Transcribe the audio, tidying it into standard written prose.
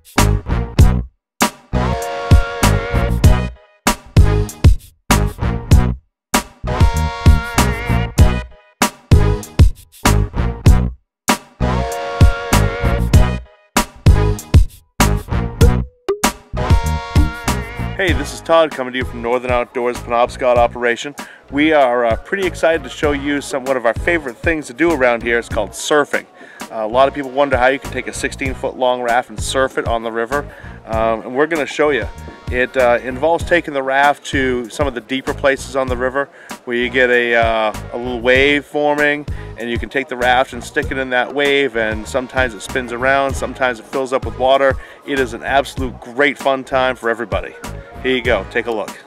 Hey, this is Todd coming to you from Northern Outdoors Penobscot operation. We are pretty excited to show you one of our favorite things to do around here. It's called surfing. A lot of people wonder how you can take a 16-foot long raft and surf it on the river, and we're going to show you. It involves taking the raft to some of the deeper places on the river where you get a little wave forming, and you can take the raft and stick it in that wave, and sometimes it spins around, sometimes it fills up with water. It is an absolute great fun time for everybody. Here you go, take a look.